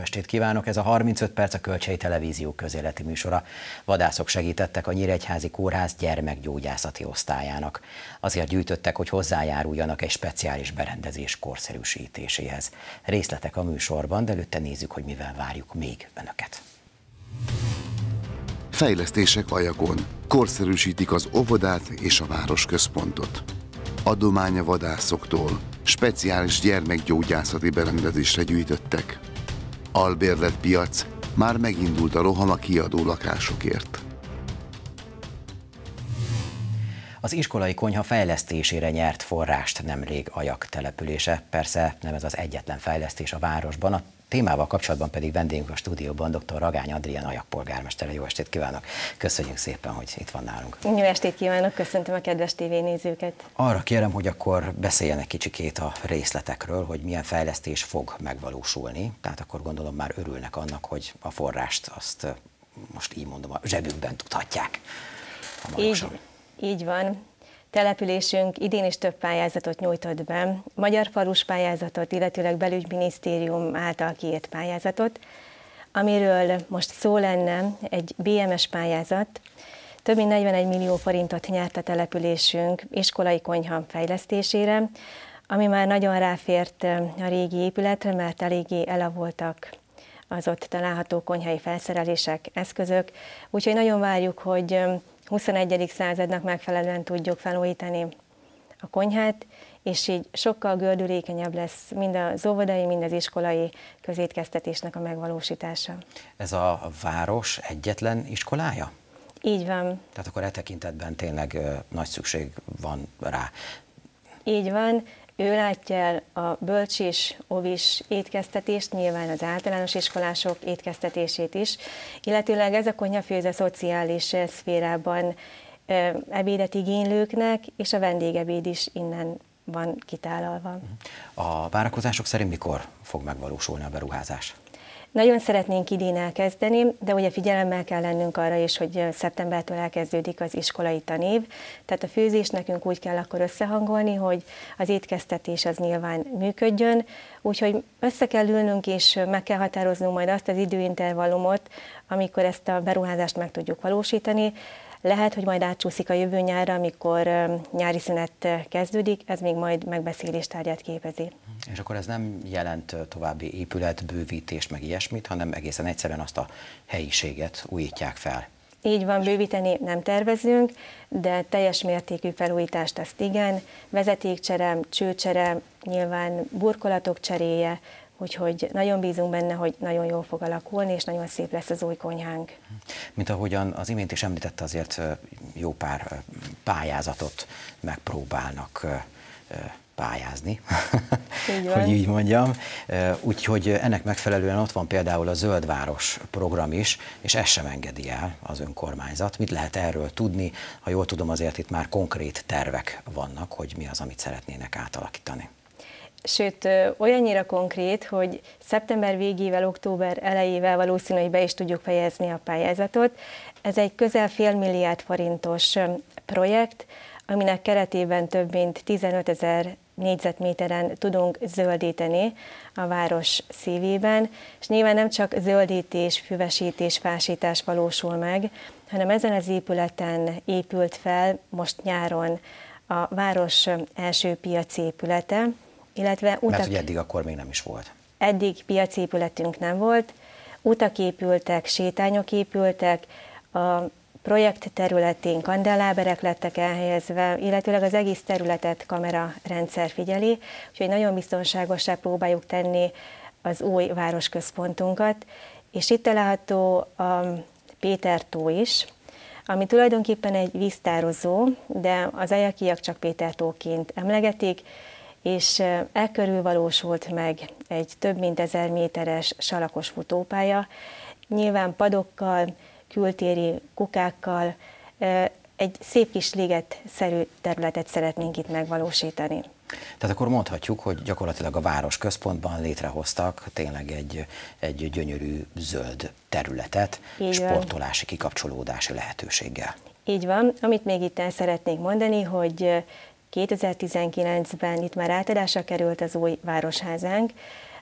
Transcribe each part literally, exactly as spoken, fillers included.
estét kívánok! Ez a harmincöt perc a Kölcsei Televízió közéleti műsora. Vadászok segítettek a Nyíregyházi Kórház gyermekgyógyászati osztályának. Azért gyűjtöttek, hogy hozzájáruljanak egy speciális berendezés korszerűsítéséhez. Részletek a műsorban, de előtte nézzük, hogy mivel várjuk még önöket. Fejlesztések Ajakon. Korszerűsítik az óvodát és a városközpontot. Adomány a vadászoktól. Speciális gyermekgyógyászati berendezésre gyűjtöttek. Albérletpiac. Már megindult a roham a kiadó lakásokért. Az iskolai konyha fejlesztésére nyert forrást nemrég Ajak települése. Persze nem ez az egyetlen fejlesztés a városban. A témával kapcsolatban pedig vendégünk a stúdióban dr. Ragány Adrián Ajak polgármestere. Jó estét kívánok! Köszönjük szépen, hogy itt van nálunk. Jó estét kívánok, köszöntöm a kedves tévénézőket. Arra kérem, hogy akkor beszéljen egy kicsikét a részletekről, hogy milyen fejlesztés fog megvalósulni. Tehát akkor gondolom már örülnek annak, hogy a forrást azt most így mondom a zsebükben tudhatják. Így, így van. Településünk idén is több pályázatot nyújtott be, magyar falus pályázatot, illetőleg belügyminisztérium által kiírt pályázatot, amiről most szó lenne, egy bé em es pályázat. Több mint negyvenegy millió forintot nyert a településünk iskolai konyha fejlesztésére, ami már nagyon ráfért a régi épületre, mert eléggé elavultak az ott található konyhai felszerelések, eszközök, úgyhogy nagyon várjuk, hogy huszonegyedik századnak megfelelően tudjuk felújítani a konyhát, és így sokkal gördülékenyebb lesz mind az óvodai, mind az iskolai közétkeztetésnek a megvalósítása. Ez a város egyetlen iskolája? Így van. Tehát akkor e tekintetben tényleg ö, nagy szükség van rá. Így van. Ő látja el a bölcsis, óvis étkeztetést, nyilván az általános iskolások étkeztetését is, illetőleg ez a konyhafőz a szociális szférában ebédet igénylőknek, és a vendégebéd is innen van kitálalva. A várakozások szerint mikor fog megvalósulni a beruházás? Nagyon szeretnénk idén elkezdeni, de ugye figyelemmel kell lennünk arra is, hogy szeptembertől elkezdődik az iskolai tanév, tehát a főzést nekünk úgy kell akkor összehangolni, hogy az étkeztetés az nyilván működjön, úgyhogy össze kell ülnünk és meg kell határoznunk majd azt az időintervallumot, amikor ezt a beruházást meg tudjuk valósítani. Lehet, hogy majd átcsúszik a jövő nyárra, amikor nyári szünet kezdődik, ez még majd megbeszéléstárgyát képezi. És akkor ez nem jelent további épületbővítést, meg ilyesmit, hanem egészen egyszerűen azt a helyiséget újítják fel. Így van, bővíteni nem tervezünk, de teljes mértékű felújítást azt igen, vezetékcsere, csőcsere, nyilván burkolatok cseréje, úgyhogy nagyon bízunk benne, hogy nagyon jól fog alakulni, és nagyon szép lesz az új konyhánk. Mint ahogyan az imént is említette, azért jó pár pályázatot megpróbálnak pályázni, így hogy így mondjam. Úgyhogy ennek megfelelően ott van például a Zöldváros program is, és ezt sem engedi el az önkormányzat. Mit lehet erről tudni? Ha jól tudom, azért itt már konkrét tervek vannak, hogy mi az, amit szeretnének átalakítani. Sőt, olyannyira konkrét, hogy szeptember végével, október elejével valószínű, hogy be is tudjuk fejezni a pályázatot. Ez egy közel fél milliárd forintos projekt, aminek keretében több mint tizenötezer négyzetméteren tudunk zöldíteni a város szívében, és nyilván nem csak zöldítés, füvesítés, fásítás valósul meg, hanem ezen az épületen épült fel most nyáron a város első piaci épülete, illetve utak... Mert hogy eddig akkor még nem is volt. Eddig piaci épületünk nem volt, utak épültek, sétányok épültek, a projekt területén kandelláberek lettek elhelyezve, illetőleg az egész területet kamerarendszer figyeli, úgyhogy nagyon biztonságosá próbáljuk tenni az új városközpontunkat, és itt található a Péter-tó is, ami tulajdonképpen egy víztározó, de az ajakiak csak Péter-tóként emlegetik, és e körül valósult meg egy több mint ezer méteres salakos futópálya, nyilván padokkal, kültéri kukákkal, egy szép kis ligetszerű területet szeretnénk itt megvalósítani. Tehát akkor mondhatjuk, hogy gyakorlatilag a város központban létrehoztak tényleg egy, egy gyönyörű zöld területet, így sportolási, van. Kikapcsolódási lehetőséggel. Így van. Amit még itt el szeretnék mondani, hogy kétezer-tizenkilencben itt már átadásra került az új városházánk,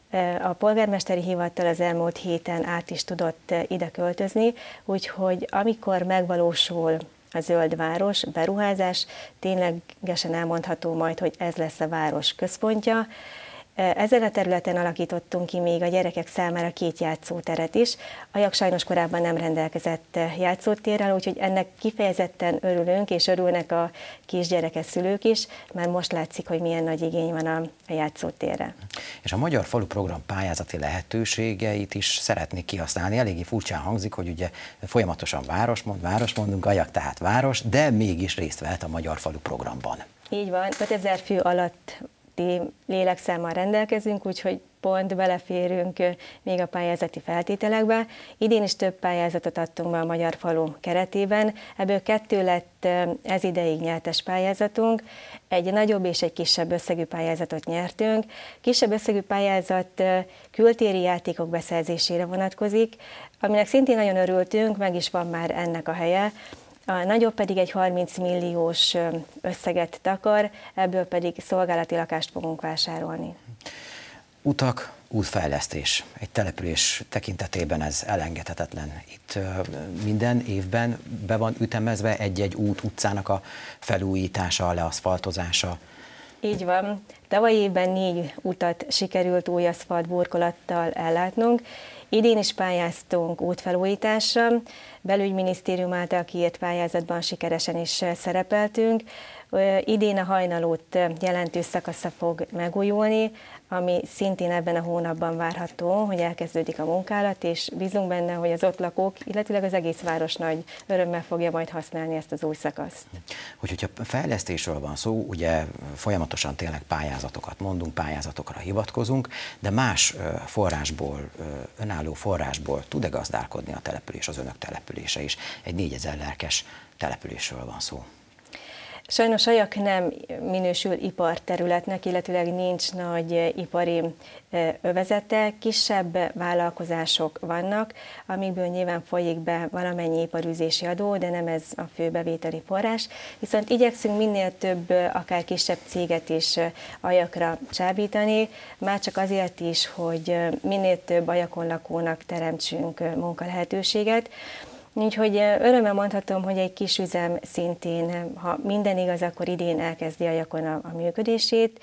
A polgármesteri hivatal az elmúlt héten át is tudott ide költözni, úgyhogy amikor megvalósul a zöld város beruházás, ténylegesen elmondható majd, hogy ez lesz a város központja. Ezen a területen alakítottunk ki még a gyerekek számára két játszóteret is. Ajak sajnos korábban nem rendelkezett játszótérrel, úgyhogy ennek kifejezetten örülünk, és örülnek a kisgyerekes szülők is, mert most látszik, hogy milyen nagy igény van a, a játszótérre. És a Magyar Falu Program pályázati lehetőségeit is szeretnék kihasználni. Eléggé furcsán hangzik, hogy ugye folyamatosan városmond, városmondunk, Ajak tehát város, de mégis részt vehet a Magyar Falu Programban. Így van, ötezer fő alatt lélekszámmal rendelkezünk, úgyhogy pont beleférünk még a pályázati feltételekbe. Idén is több pályázatot adtunk be a Magyar Falu keretében, ebből kettő lett ez ideig nyertes pályázatunk, egy nagyobb és egy kisebb összegű pályázatot nyertünk. Kisebb összegű pályázat kültéri játékok beszerzésére vonatkozik, aminek szintén nagyon örültünk, meg is van már ennek a helye. A nagyobb pedig egy harminc milliós összeget takar, ebből pedig szolgálati lakást fogunk vásárolni. Utak, útfejlesztés. Egy település tekintetében ez elengedhetetlen. Itt minden évben be van ütemezve egy-egy út, utcának a felújítása, a leaszfaltozása. Így van. Tavaly évben négy utat sikerült új aszfalt burkolattal ellátnunk. Idén is pályáztunk útfelújításra, belügyminisztérium által kiírt pályázatban sikeresen is szerepeltünk. Idén a Hajnalút jelentős szakasza fog megújulni, ami szintén ebben a hónapban várható, hogy elkezdődik a munkálat, és bízunk benne, hogy az ott lakók, illetőleg az egész város nagy örömmel fogja majd használni ezt az új szakaszt. Hogy, hogyha fejlesztésről van szó, ugye folyamatosan tényleg pályázatokat mondunk, pályázatokra hivatkozunk, de más forrásból, önálló forrásból tud-e gazdálkodni a település, az önök települése is? Egy négyezer lelkes településről van szó. Sajnos Ajak nem minősül iparterületnek, illetőleg nincs nagy ipari övezete, kisebb vállalkozások vannak, amikből nyilván folyik be valamennyi iparűzési adó, de nem ez a fő bevételi forrás. Viszont igyekszünk minél több, akár kisebb céget is Ajakra csábítani, már csak azért is, hogy minél több Ajakon lakónak teremtsünk munkalehetőséget. Úgyhogy örömmel mondhatom, hogy egy kis üzem szintén, ha minden igaz, akkor idén elkezdi Ajakon a, a működését.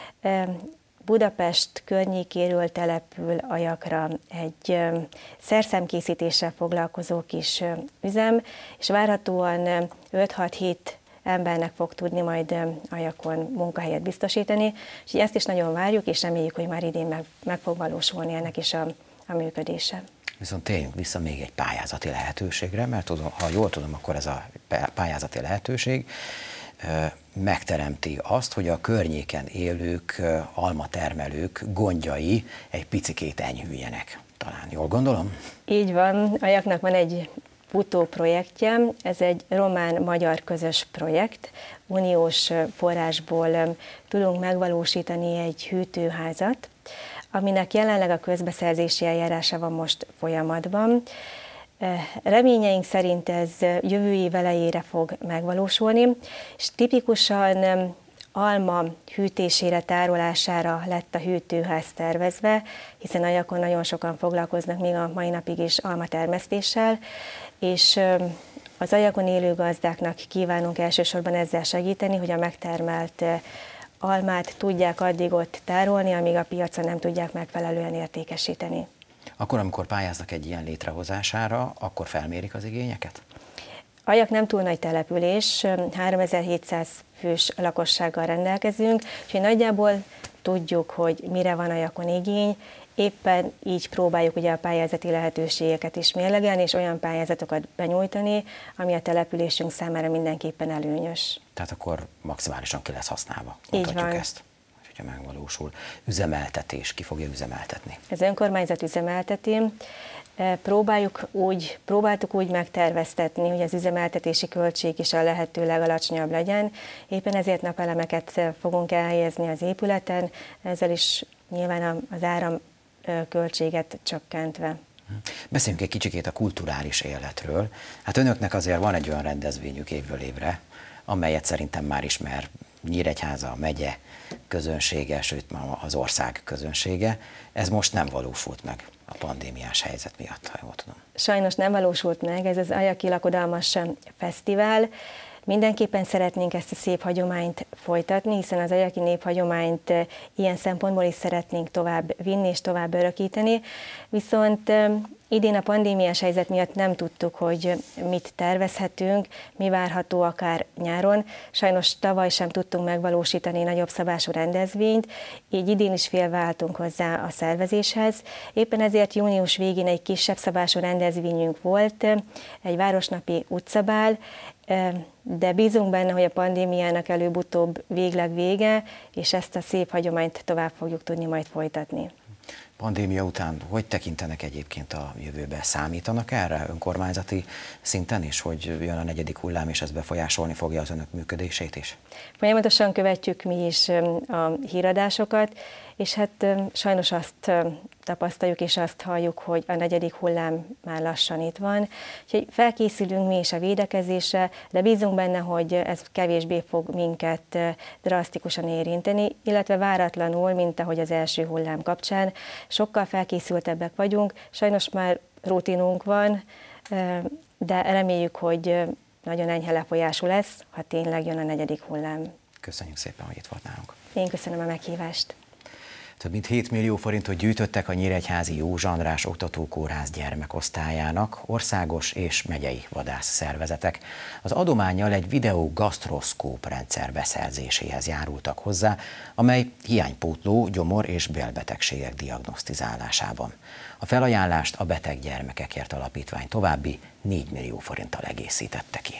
Budapest környékéről települ Ajakra egy szerszámkészítéssel foglalkozó kis üzem, és várhatóan öt-hat-hét embernek fog tudni majd Ajakon munkahelyet biztosítani. És ezt is nagyon várjuk, és reméljük, hogy már idén meg, meg fog valósulni ennek is a, a működése. Viszont térjünk vissza még egy pályázati lehetőségre, mert ha jól tudom, akkor ez a pályázati lehetőség megteremti azt, hogy a környéken élők, almatermelők gondjai egy picikét enyhüljenek. Talán jól gondolom? Így van, Ajaknak van egy futó projektje, ez egy román-magyar közös projekt, uniós forrásból tudunk megvalósítani egy hűtőházat, aminek jelenleg a közbeszerzési eljárása van most folyamatban. Reményeink szerint ez jövő év elejére fog megvalósulni, és tipikusan alma hűtésére, tárolására lett a hűtőház tervezve, hiszen Ajakon nagyon sokan foglalkoznak még a mai napig is almatermesztéssel, és az Ajakon élő gazdáknak kívánunk elsősorban ezzel segíteni, hogy a megtermelt almát tudják addig ott tárolni, amíg a piacon nem tudják megfelelően értékesíteni. Akkor, amikor pályáznak egy ilyen létrehozására, akkor felmérik az igényeket? Ajak nem túl nagy település, háromezer-hétszáz fős lakossággal rendelkezünk, úgyhogy nagyjából tudjuk, hogy mire van Ajakon igény, éppen így próbáljuk ugye a pályázati lehetőségeket is mérlegelni, és olyan pályázatokat benyújtani, ami a településünk számára mindenképpen előnyös. Tehát akkor maximálisan ki lesz használva, mondhatjuk ezt, hogyha megvalósul. Üzemeltetés, ki fogja üzemeltetni? Ez önkormányzat üzemelteti. Próbáljuk úgy, próbáltuk úgy megterveztetni, hogy az üzemeltetési költség is a lehető legalacsonyabb legyen. Éppen ezért napelemeket fogunk elhelyezni az épületen, ezzel is nyilván az áram költséget csökkentve. Beszéljünk egy kicsikét a kulturális életről. Hát önöknek azért van egy olyan rendezvényük évről évre, amelyet szerintem már ismer Nyíregyháza, a megye, közönsége, sőt az ország közönsége. Ez most nem valósult meg a pandémiás helyzet miatt, ha jól tudom. Sajnos nem valósult meg, ez az Ajaki Lakodalmas Fesztivál. Mindenképpen szeretnénk ezt a szép hagyományt folytatni, hiszen az ajaki néphagyományt ilyen szempontból is szeretnénk tovább vinni és tovább örökíteni, viszont idén a pandémiás helyzet miatt nem tudtuk, hogy mit tervezhetünk, mi várható akár nyáron. Sajnos tavaly sem tudtunk megvalósítani nagyobb szabású rendezvényt, így idén is félváltunk hozzá a szervezéshez. Éppen ezért június végén egy kisebb szabású rendezvényünk volt, egy városnapi utcabál, de bízunk benne, hogy a pandémiának előbb-utóbb végleg vége, és ezt a szép hagyományt tovább fogjuk tudni majd folytatni. Pandémia után hogy tekintenek egyébként a jövőbe? Számítanak erre önkormányzati szinten is, hogy jön a negyedik hullám, és ez befolyásolni fogja az önök működését is? Folyamatosan követjük mi is a híradásokat, és hát sajnos azt tapasztaljuk és azt halljuk, hogy a negyedik hullám már lassan itt van. Úgyhogy felkészülünk mi is a védekezésre, de bízunk benne, hogy ez kevésbé fog minket drasztikusan érinteni, illetve váratlanul, mint ahogy az első hullám kapcsán. Sokkal felkészültebbek vagyunk, sajnos már rutinunk van, de reméljük, hogy nagyon enyhe lefolyású lesz, ha tényleg jön a negyedik hullám. Köszönjük szépen, hogy itt volt nálunk. Én köszönöm a meghívást. Több mint hét millió forintot gyűjtöttek a Nyíregyházi Józsa András Oktatókórház gyermekosztályának országos és megyei vadászszervezetek. Az adománnyal egy videó gasztroszkóp rendszer beszerzéséhez járultak hozzá, amely hiánypótló gyomor- és bélbetegségek diagnosztizálásában. A felajánlást a Beteg Gyermekekért Alapítvány további négy millió forinttal egészítette ki.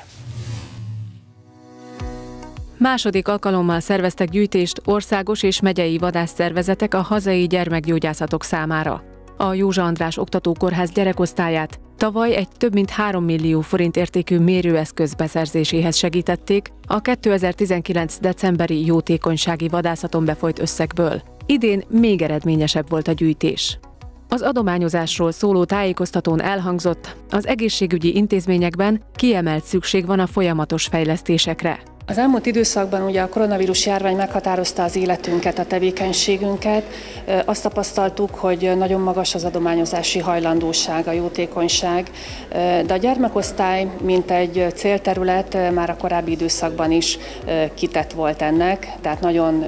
Második alkalommal szerveztek gyűjtést országos és megyei vadászszervezetek a hazai gyermekgyógyászatok számára. A Józsa András Oktatókórház gyerekosztályát tavaly egy több mint három millió forint értékű mérőeszköz beszerzéséhez segítették a kétezer-tizenkilenc. decemberi jótékonysági vadászaton befolyt összegből. Idén még eredményesebb volt a gyűjtés. Az adományozásról szóló tájékoztatón elhangzott, az egészségügyi intézményekben kiemelt szükség van a folyamatos fejlesztésekre. Az elmúlt időszakban ugye a koronavírus járvány meghatározta az életünket, a tevékenységünket. Azt tapasztaltuk, hogy nagyon magas az adományozási hajlandóság, a jótékonyság, de a gyermekosztály, mint egy célterület már a korábbi időszakban is kitett volt ennek, tehát nagyon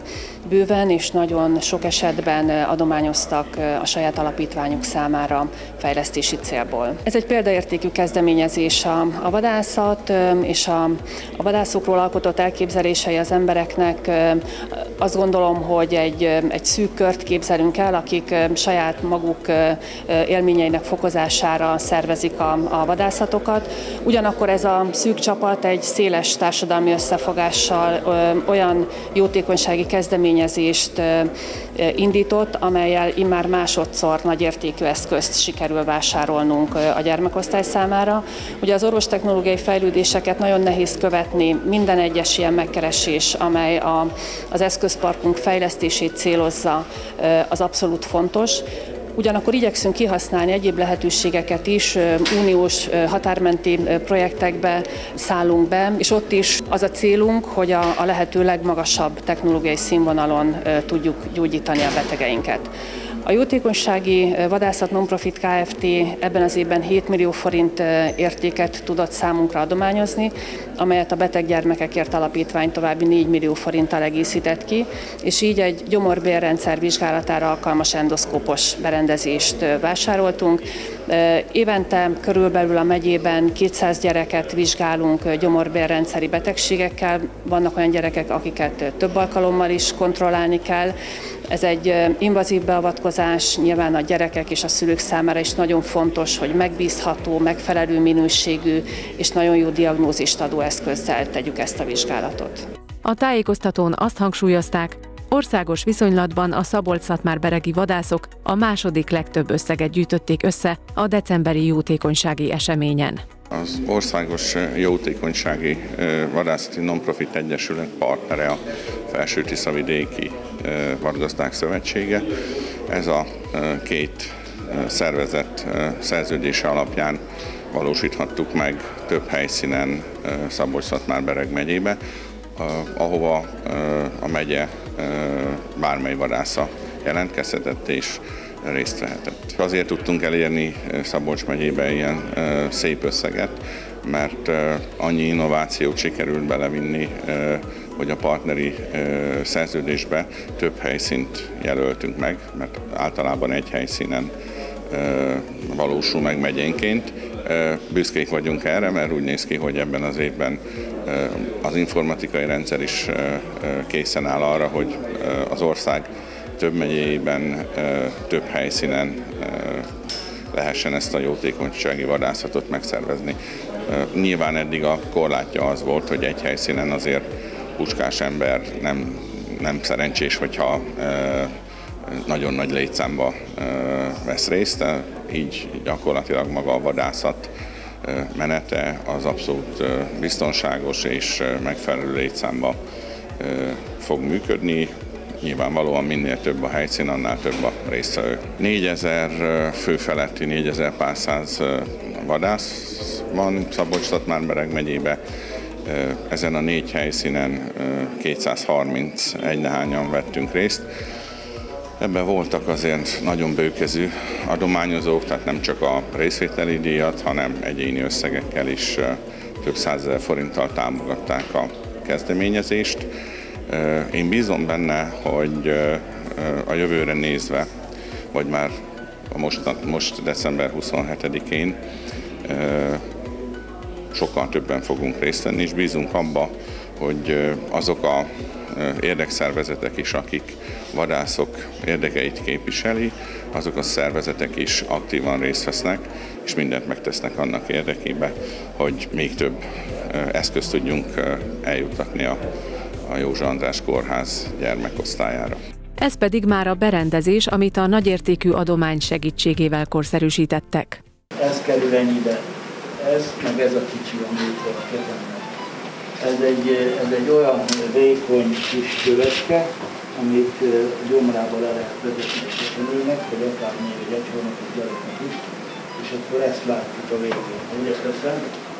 bőven és nagyon sok esetben adományoztak a saját alapítványuk számára fejlesztési célból. Ez egy példaértékű kezdeményezés a, a vadászat és a, a vadászokról alkotott elképzelései az embereknek. Azt gondolom, hogy egy, egy szűk kört képzelünk el, akik saját maguk élményeinek fokozására szervezik a, a vadászatokat. Ugyanakkor ez a szűk csapat egy széles társadalmi összefogással olyan jótékonysági kezdeményezést indított, amellyel immár másodszor nagyértékű eszközt sikerül vásárolnunk a gyermekosztály számára. Ugye az orvostechnológiai fejlődéseket nagyon nehéz követni, minden egyes ilyen megkeresés, amely a, az eszközparkunk fejlesztését célozza, az abszolút fontos. Ugyanakkor igyekszünk kihasználni egyéb lehetőségeket is, uniós határmenti projektekbe szállunk be, és ott is az a célunk, hogy a, a lehető legmagasabb technológiai színvonalon tudjuk gyógyítani a betegeinket. A Jótékonysági Vadászat Nonprofit Kft. Ebben az évben hét millió forint értéket tudott számunkra adományozni, amelyet a Beteg Gyermekekért Alapítvány további négy millió forinttal egészített ki, és így egy gyomorbélrendszer vizsgálatára alkalmas endoszkópos berendezést vásároltunk. Évente körülbelül a megyében kétszáz gyereket vizsgálunk gyomorbélrendszeri betegségekkel, vannak olyan gyerekek, akiket több alkalommal is kontrollálni kell. Ez egy invazív beavatkozás, nyilván a gyerekek és a szülők számára is nagyon fontos, hogy megbízható, megfelelő minőségű és nagyon jó diagnózist adó eszközzel tegyük ezt a vizsgálatot. A tájékoztatón azt hangsúlyozták, országos viszonylatban a szabolcs-szatmár-beregi vadászok a második legtöbb összeget gyűjtötték össze a decemberi jótékonysági eseményen. Az Országos Jótékonysági Vadászati Nonprofit Egyesület partnere a Felső-Tiszavidéki Vadgazdák Szövetsége. Ez a két szervezet szerződése alapján valósíthattuk meg több helyszínen Szabolcs-Szatmár-Bereg megyébe ahova a megye bármely vadásza jelentkezhetett és részt vehetett. Azért tudtunk elérni Szabolcs megyébe ilyen szép összeget, mert annyi innovációt sikerült belevinni, hogy a partneri szerződésbe több helyszínt jelöltünk meg, mert általában egy helyszínen valósul meg megyénként. Büszkék vagyunk erre, mert úgy néz ki, hogy ebben az évben az informatikai rendszer is készen áll arra, hogy az ország több megyéjében, több helyszínen lehessen ezt a jótékonysági vadászatot megszervezni. Nyilván eddig a korlátja az volt, hogy egy helyszínen azért puskás ember nem, nem szerencsés, hogyha nagyon nagy létszámba vesz részt, így gyakorlatilag maga a vadászat menete az abszolút biztonságos és megfelelő létszámba fog működni. Nyilvánvalóan minél több a helyszín, annál több a résztvevő. négyezer fő feletti, négyezer pár száz vadász van Szabolcs-Szatmár-Bereg megyébe. Ezen a négy helyszínen kétszázharmincegy nehányan vettünk részt. Ebben voltak azért nagyon bőkezű adományozók, tehát nem csak a részvételi díjat, hanem egyéni összegekkel is több százezer forinttal támogatták a kezdeményezést. Én bízom benne, hogy a jövőre nézve, vagy már most, most december huszonhetedikén sokkal többen fogunk részt venni, és bízunk abba, hogy azok a érdekszervezetek is, akik vadászok érdekeit képviseli, azok a szervezetek is aktívan részt vesznek, és mindent megtesznek annak érdekében, hogy még több eszközt tudjunk eljuttatni a, a József András Kórház gyermekosztályára. Ez pedig már a berendezés, amit a nagyértékű adomány segítségével korszerűsítettek. Ez kerül ennyibe, ez, meg ez a kicsi, amit a kezemben. Ez egy, ez egy olyan vékony kis kövecske, amit gyomrába le lehet vezetni a csecsemőnek, vagy akár még egy egyhónap egy gyereknek is, és akkor ezt látjuk a végén. Hogy ezt teszem?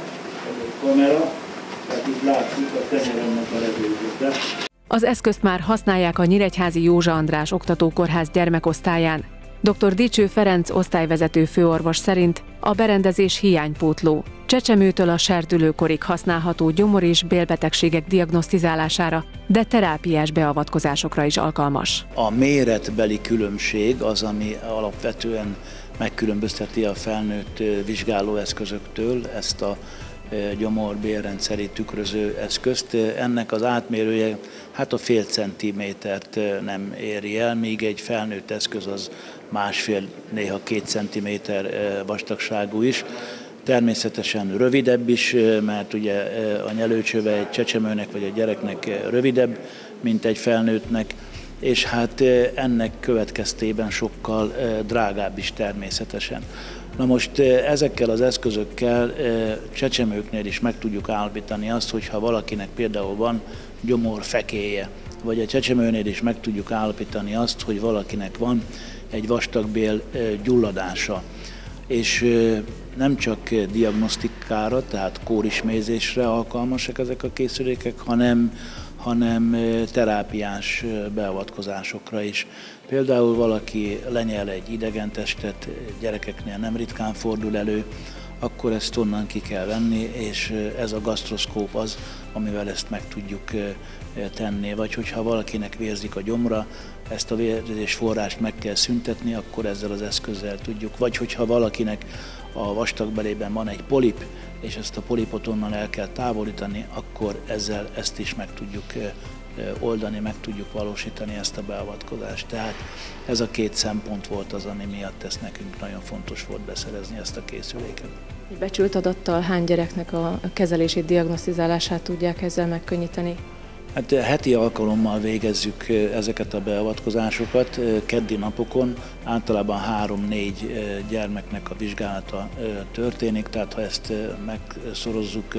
Ez egy kamera, tehát itt látszik a tenyeremnek a levőzete. Az eszközt már használják a nyíregyházi József András Oktatókórház gyermekosztályán. doktor Dicső Ferenc osztályvezető főorvos szerint a berendezés hiánypótló. Csecsemőtől a serdülőkorig használható gyomor- és bélbetegségek diagnosztizálására, de terápiás beavatkozásokra is alkalmas. A méretbeli különbség az, ami alapvetően megkülönbözteti a felnőtt vizsgálóeszközöktől ezt a gyomor-bélrendszeri tükröző eszközt. Ennek az átmérője hát a fél centimétert nem éri el, míg egy felnőtt eszköz az másfél, néha két centiméter vastagságú is. Természetesen rövidebb is, mert ugye a nyelőcsöve egy csecsemőnek vagy egy gyereknek rövidebb, mint egy felnőttnek, és hát ennek következtében sokkal drágább is természetesen. Na most ezekkel az eszközökkel csecsemőknél is meg tudjuk állapítani azt, hogy ha valakinek például van gyomorfekéje, vagy a csecsemőnél is meg tudjuk állapítani azt, hogy valakinek van egy vastagbél gyulladása. És nem csak diagnosztikára, tehát kórismézésre alkalmasak ezek a készülékek, hanem, hanem terápiás beavatkozásokra is. Például valaki lenyel egy idegen testet, gyerekeknél nem ritkán fordul elő, akkor ezt onnan ki kell venni, és ez a gasztroszkóp az, amivel ezt meg tudjuk tenni. Vagy hogyha valakinek vérzik a gyomra, ezt a vérzés forrást meg kell szüntetni, akkor ezzel az eszközzel tudjuk. Vagy hogyha valakinek a vastagbelében van egy polip, és ezt a polipot onnan el kell távolítani, akkor ezzel ezt is meg tudjuk oldani, meg tudjuk valósítani ezt a beavatkozást. Tehát ez a két szempont volt az, ami miatt ezt nekünk nagyon fontos volt beszerezni ezt a készüléket. Egy becsült adattal hány gyereknek a kezelését, diagnosztizálását tudják ezzel megkönnyíteni? Hát heti alkalommal végezzük ezeket a beavatkozásokat, keddi napokon általában három-négy gyermeknek a vizsgálata történik, tehát ha ezt megszorozzuk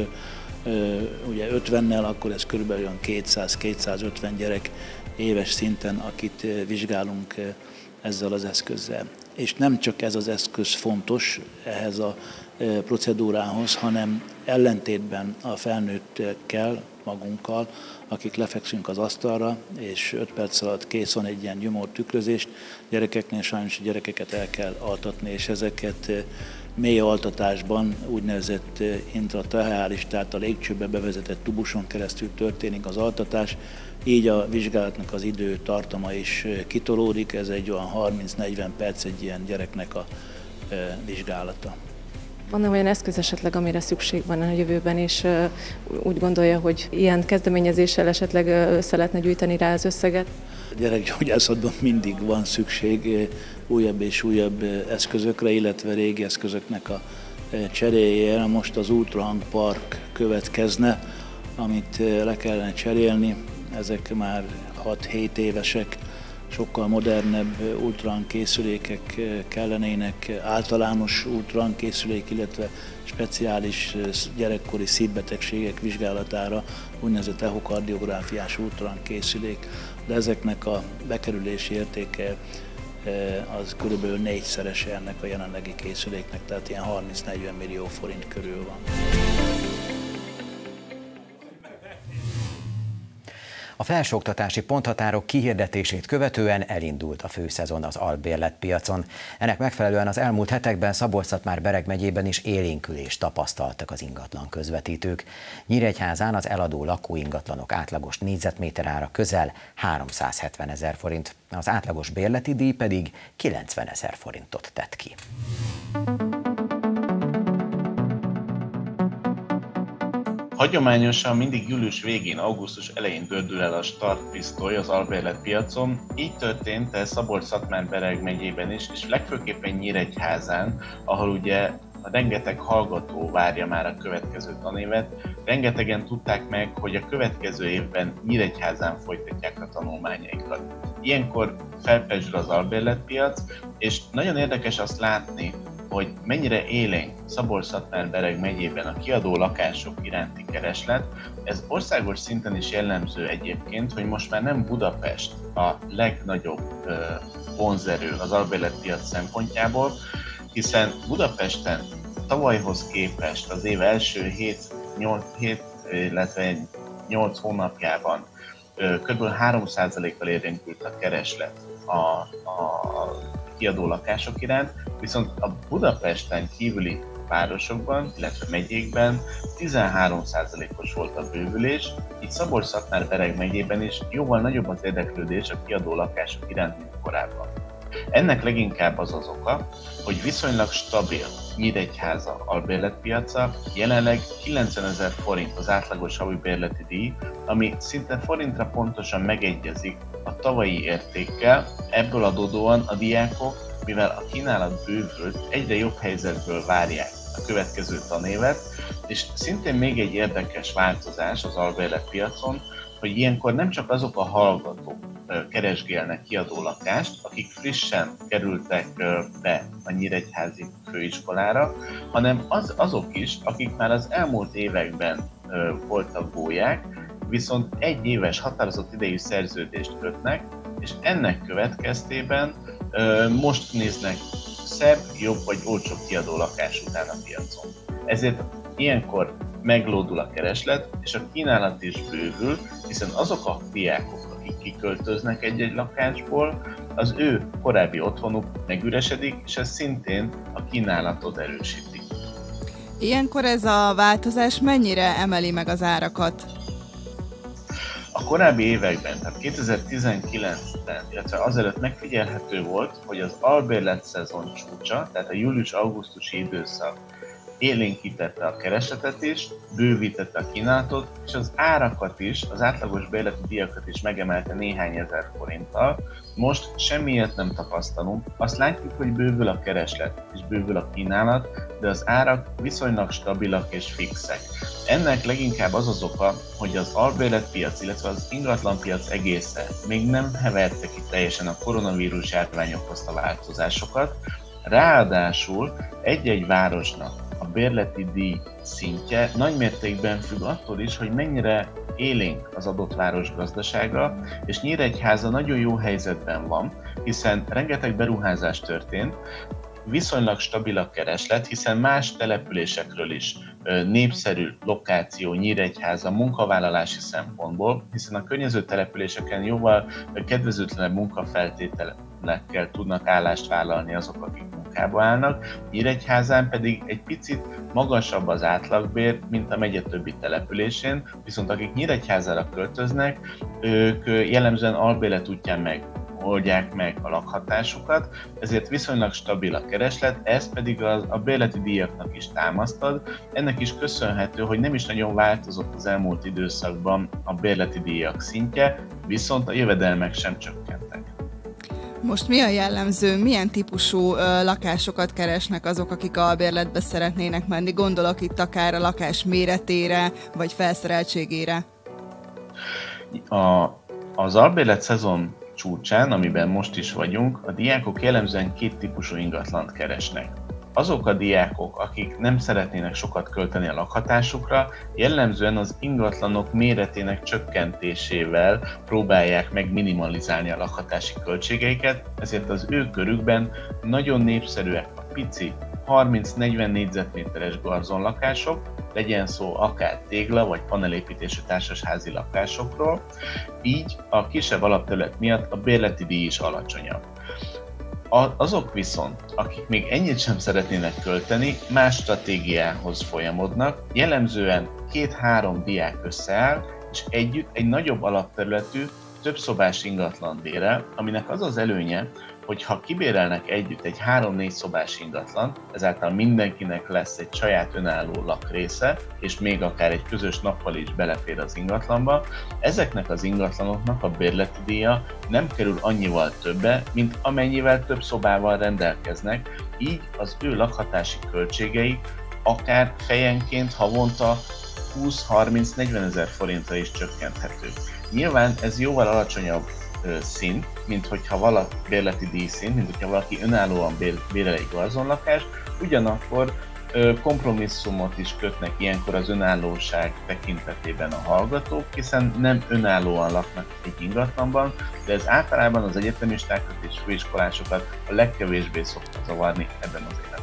ugye ötvennel, akkor ez körülbelül kétszáz-kétszázötven gyerek éves szinten, akit vizsgálunk ezzel az eszközzel. És nem csak ez az eszköz fontos ehhez a procedúrához, hanem ellentétben a felnőttekkel, magunkkal, akik lefekszünk az asztalra, és öt perc alatt kész van egy ilyen gyomortükrözést, gyerekeknél sajnos a gyerekeket el kell altatni, és ezeket mély altatásban, úgynevezett intratracheális, tehát a légcsőbe bevezetett tubuson keresztül történik az altatás, így a vizsgálatnak az idő tartama is kitolódik, ez egy olyan harminc-negyven perc egy ilyen gyereknek a vizsgálata. Van-e olyan eszköz esetleg, amire szükség van a jövőben, és úgy gondolja, hogy ilyen kezdeményezéssel esetleg össze lehetne gyűjteni rá az összeget? A gyerekgyógyászatban mindig van szükség újabb és újabb eszközökre, illetve régi eszközöknek a cseréjére. Most az Ultrahang Park következne, amit le kellene cserélni. Ezek már hat-hét évesek, sokkal modernebb ultrahang készülékek kellenének, általános ultrahang készülék, illetve speciális gyerekkori szívbetegségek vizsgálatára úgynevezett echokardiográfiás ultrahang készülék, de ezeknek a bekerülési értéke az körülbelül négyszerese ennek a jelenlegi készüléknek, tehát ilyen harminc-negyven millió forint körül van. A felsőoktatási ponthatárok kihirdetését követően elindult a főszezon az albérletpiacon. Ennek megfelelően az elmúlt hetekben Szabolcs-Szatmár-Bereg megyében is élénkülést tapasztaltak az ingatlan közvetítők. Nyíregyházán az eladó lakóingatlanok átlagos négyzetméterára közel háromszázhetven ezer forint, az átlagos bérleti díj pedig kilencven ezer forintot tett ki. Hagyományosan mindig július végén, augusztus elején gördül el a startpisztoly az albérletpiacon. Így történt ez Szabolcs-Szatmár-Bereg megyében is, és legfőképpen Nyíregyházán, ahol ugye rengeteg hallgató várja már a következő tanévet. Rengetegen tudták meg, hogy a következő évben Nyíregyházán folytatják a tanulmányaikat. Ilyenkor felpezsül az albérletpiac, és nagyon érdekes azt látni, hogy mennyire élénk Szabolcs-Szatmár-Bereg megyében a kiadó lakások iránti kereslet. Ez országos szinten is jellemző egyébként, hogy most már nem Budapest a legnagyobb vonzerő az albérletpiac szempontjából, hiszen Budapesten tavalyhoz képest az év első hét, illetve nyolc hónapjában kb. három százalékkal élénkült a kereslet a, a kiadó lakások iránt, viszont a Budapesten kívüli városokban, illetve megyékben tizenhárom százalékos volt a bővülés, így Szabolcs-Szatmár-Bereg megyében is jóval nagyobb az érdeklődés a kiadó lakások iránt, mint korábban. Ennek leginkább az az oka, hogy viszonylag stabil Nyíregyháza albérletpiaca, jelenleg kilencvenezer forint az átlagos havi bérleti díj, ami szinte forintra pontosan megegyezik a tavalyi értékkel. Ebből adódóan a diákok, mivel a kínálat bővült, egyre jobb helyzetből várják a következő tanévet, és szintén még egy érdekes változás az albérletpiacon, hogy ilyenkor nem csak azok a hallgatók keresgélnek kiadó lakást, akik frissen kerültek be a nyíregyházi főiskolára, hanem az, azok is, akik már az elmúlt években voltak gólyák, viszont egy éves határozott idejű szerződést kötnek, és ennek következtében most néznek szebb, jobb vagy olcsóbb kiadó lakás után a piacon. Ezért ilyenkor meglódul a kereslet, és a kínálat is bővül, hiszen azok a diákok, akik kiköltöznek egy-egy lakásból, az ő korábbi otthonuk megüresedik, és ez szintén a kínálatot erősíti. Ilyenkor ez a változás mennyire emeli meg az árakat? A korábbi években, tehát kétezer-tizenkilencben, illetve azelőtt megfigyelhető volt, hogy az albérlet szezon csúcsa, tehát a július-augusztusi időszak élénkítette a keresletet is, bővítette a kínálatot, és az árakat is, az átlagos bérleti díjakat is megemelte néhány ezer forinttal. Most semmiért nem tapasztalunk. Azt látjuk, hogy bővül a kereslet és bővül a kínálat, de az árak viszonylag stabilak és fixek. Ennek leginkább az az oka, hogy az albérletpiac, illetve az ingatlanpiac egésze még nem heverte ki teljesen a koronavírus járvány okozta változásokat. Ráadásul egy-egy városnak a bérleti díj szintje nagymértékben függ attól is, hogy mennyire élénk az adott város gazdasága, és Nyíregyháza nagyon jó helyzetben van, hiszen rengeteg beruházás történt, viszonylag stabil a kereslet, hiszen más településekről is népszerű lokáció Nyíregyháza munkavállalási szempontból, hiszen a környező településeken jóval kedvezőtlenebb munkafeltételekkel tudnak állást vállalni azok, akik munkába állnak, Nyíregyházán pedig egy picit magasabb az átlagbér, mint a megye többi településén, viszont akik Nyíregyházára költöznek, ők jellemzően albérlet útján meg oldják meg a lakhatásukat, ezért viszonylag stabil a kereslet, ez pedig az, a bérleti díjaknak is támaszt ad. Ennek is köszönhető, hogy nem is nagyon változott az elmúlt időszakban a bérleti díjak szintje, viszont a jövedelmek sem csökkentek. Most mi a jellemző, milyen típusú ö, lakásokat keresnek azok, akik albérletbe szeretnének menni? Gondolok itt akár a lakás méretére, vagy felszereltségére. A, az albérlet szezon csúcsán, amiben most is vagyunk, a diákok jellemzően két típusú ingatlant keresnek. Azok a diákok, akik nem szeretnének sokat költeni a lakhatásukra, jellemzően az ingatlanok méretének csökkentésével próbálják meg minimalizálni a lakhatási költségeiket, ezért az ő körükben nagyon népszerűek a pici, harminc-negyven négyzetméteres garzonlakások, legyen szó akár tégla vagy panelépítésű társasházi lakásokról, így a kisebb alapterület miatt a bérleti díj is alacsonyabb. Azok viszont, akik még ennyit sem szeretnének költeni, más stratégiához folyamodnak, jellemzően két-három diák összeáll, és együtt egy nagyobb alapterületű, többszobás ingatlan bérel, aminek az az előnye, hogy ha kibérelnek együtt egy három-négy szobás ingatlant, ezáltal mindenkinek lesz egy saját önálló lakrésze, és még akár egy közös nappal is belefér az ingatlanba, ezeknek az ingatlanoknak a bérleti díja nem kerül annyival többe, mint amennyivel több szobával rendelkeznek, így az ő lakhatási költségeik akár fejenként havonta húsz-harminc-negyven ezer forintra is csökkenthető. Nyilván ez jóval alacsonyabb szint, mint hogyha valaki bérleti díjszint, mint hogyha valaki önállóan bérel egy garzonlakást, ugyanakkor kompromisszumot is kötnek ilyenkor az önállóság tekintetében a hallgatók, hiszen nem önállóan laknak egy ingatlanban, de ez általában az egyetemistákat és főiskolásokat a legkevésbé szokta zavarni ebben az életkorban.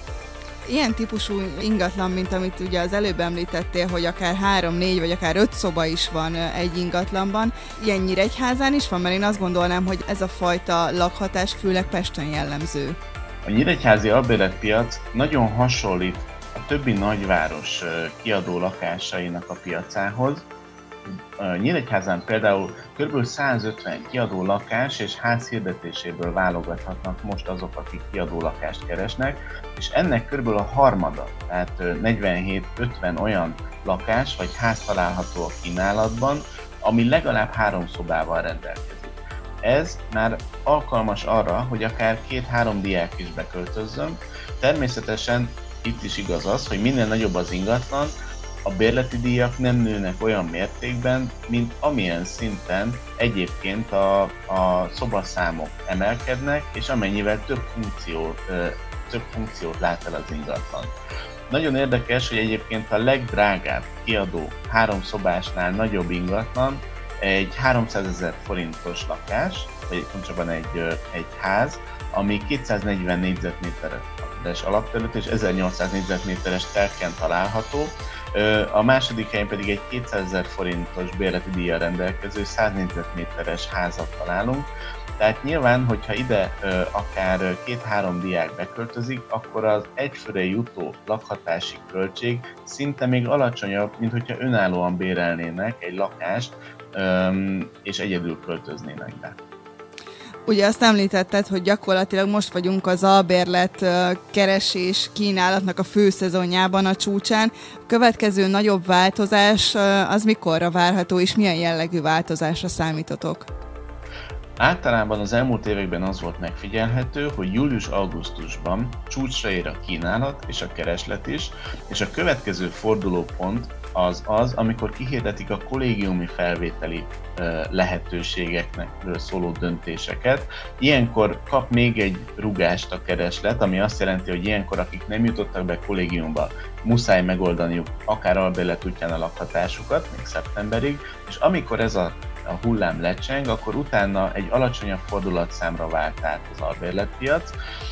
Ilyen típusú ingatlan, mint amit ugye az előbb említettél, hogy akár három-négy vagy akár öt szoba is van egy ingatlanban, ilyen Nyíregyházán is van, mert én azt gondolnám, hogy ez a fajta lakhatás főleg Pesten jellemző. A nyíregyházi albérletpiac nagyon hasonlít a többi nagyváros kiadó lakásainak a piacához. Nyíregyházán például kb. százötven kiadó lakás és ház hirdetéséből válogathatnak most azok, akik kiadó lakást keresnek, és ennek kb. A harmada, tehát negyvenhét-ötven olyan lakás vagy ház található a kínálatban, ami legalább három szobával rendelkezik. Ez már alkalmas arra, hogy akár két-három diák is beköltözzön. Természetesen itt is igaz az, hogy minél nagyobb az ingatlan, a bérleti díjak nem nőnek olyan mértékben, mint amilyen szinten egyébként a, a szobaszámok emelkednek, és amennyivel több funkciót, több funkciót lát el az ingatlan. Nagyon érdekes, hogy egyébként a legdrágább kiadó három szobásnál nagyobb ingatlan egy háromszázezer forintos lakás, vagy pontosabban egy, egy ház, ami kétszáznegyven négyzetméteres alapterület és ezernyolcszáz négyzetméteres telken található. A második helyen pedig egy kétszázezer forintos bérleti díjjal rendelkező száz négyzetméteres házat találunk. Tehát nyilván, hogyha ide akár két-három diák beköltözik, akkor az egyfőre jutó lakhatási költség szinte még alacsonyabb, mint hogyha önállóan bérelnének egy lakást, és egyedül költöznének be. Ugye azt említetted, hogy gyakorlatilag most vagyunk az albérlet keresés kínálatnak a főszezonjában, a csúcsán. A következő nagyobb változás az mikorra várható, és milyen jellegű változásra számítotok? Általában az elmúlt években az volt megfigyelhető, hogy július-augusztusban csúcsra ér a kínálat és a kereslet is, és a következő fordulópont az az, amikor kihirdetik a kollégiumi felvételi lehetőségeknek szóló döntéseket. Ilyenkor kap még egy rugást a kereslet, ami azt jelenti, hogy ilyenkor, akik nem jutottak be kollégiumba, muszáj megoldaniuk akár albérlet útján a lakhatásukat, még szeptemberig, és amikor ez a a hullám lecseng, akkor utána egy alacsonyabb fordulatszámra vált át az albérletpiac,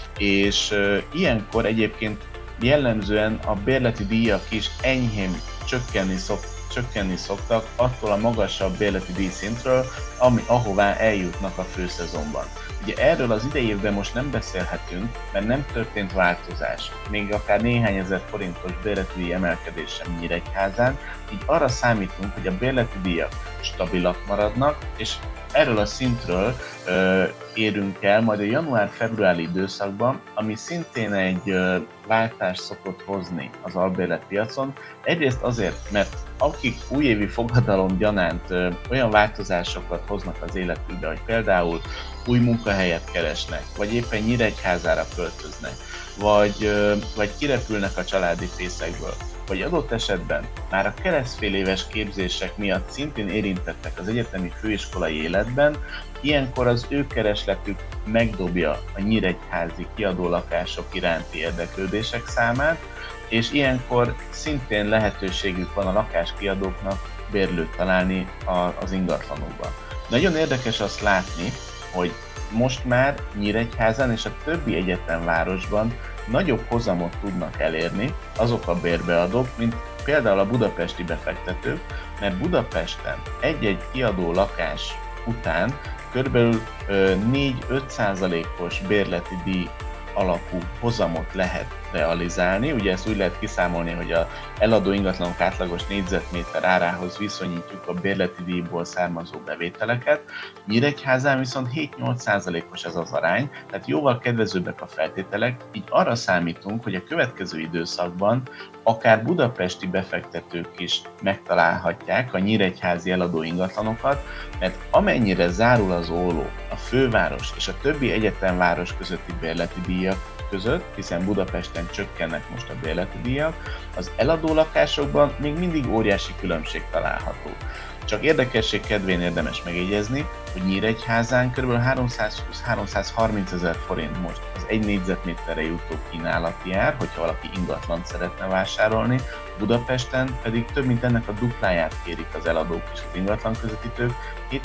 és uh, ilyenkor egyébként jellemzően a bérleti díjak is enyhén csökkenni, szok, csökkenni szoktak attól a magasabb bérleti díjszintről, ami, ahová eljutnak a főszezonban. Ugye erről az idei évben most nem beszélhetünk, mert nem történt változás, még akár néhány ezer forintos bérleti díj emelkedés sem Nyíregyházán, így arra számítunk, hogy a bérleti díjak stabilak maradnak, és erről a szintről ö, érünk el majd a január-februári időszakban, ami szintén egy ö, váltást szokott hozni az albérletpiacon. Egyrészt azért, mert akik újévi fogadalom gyanánt ö, olyan változásokat hoznak az életükbe, hogy például új munkahelyet keresnek, vagy éppen Nyíregyházára költöznek, vagy, ö, vagy kirepülnek a családi fészekből, vagy adott esetben már a keresztfél éves képzések miatt szintén érintettek az egyetemi főiskolai életben, ilyenkor az ő keresletük megdobja a nyíregyházi kiadó lakások iránti érdeklődések számát, és ilyenkor szintén lehetőségük van a lakáskiadóknak bérlőt találni az ingatlanokban. Nagyon érdekes azt látni, hogy most már Nyíregyházán és a többi egyetemvárosban nagyobb hozamot tudnak elérni azok a bérbeadók, mint például a budapesti befektetők, mert Budapesten egy-egy kiadó lakás után körülbelül négy-öt százalékos bérleti díj alapú hozamot lehet realizálni. Ugye ezt úgy lehet kiszámolni, hogy az eladó ingatlanok átlagos négyzetméter árához viszonyítjuk a bérleti díjból származó bevételeket. Nyíregyházán viszont hét-nyolc százalékos ez az arány, tehát jóval kedvezőbbek a feltételek, így arra számítunk, hogy a következő időszakban akár budapesti befektetők is megtalálhatják a nyíregyházi eladó ingatlanokat, mert amennyire zárul az olló a főváros és a többi egyetemváros közötti bérleti díjak között, hiszen Budapesten csökkennek most a bérleti díjak, az eladó lakásokban még mindig óriási különbség található. Csak érdekesség kedvén érdemes megjegyezni, hogy Nyíregyházán kb. háromszázhúsz-háromszázharminc ezer forint most az egy négyzetméterre jutó kínálati ár, hogyha valaki ingatlant szeretne vásárolni, Budapesten pedig több mint ennek a dupláját kérik az eladók és az ingatlan közvetítők,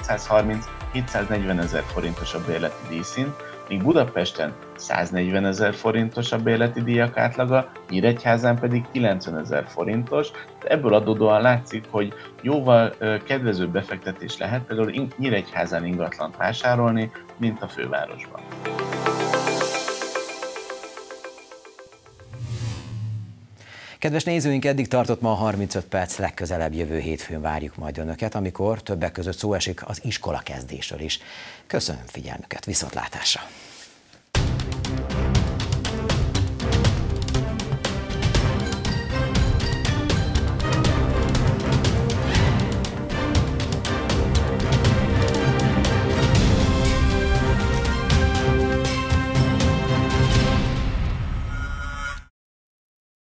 hétszázharminc-hétszáznegyven ezer forintos a bérleti díjszint, míg Budapesten száznegyven ezer forintos a bérleti díjak átlaga, Nyíregyházán pedig kilencven ezer forintos. Ebből adódóan látszik, hogy jóval kedvezőbb befektetés lehet például Nyíregyházán ingatlant vásárolni, mint a fővárosban. Kedves nézőink, eddig tartott ma a harmincöt perc, legközelebb jövő hétfőn várjuk majd Önöket, amikor többek között szó esik az iskola kezdésről is. Köszönöm figyelmüket, viszontlátásra!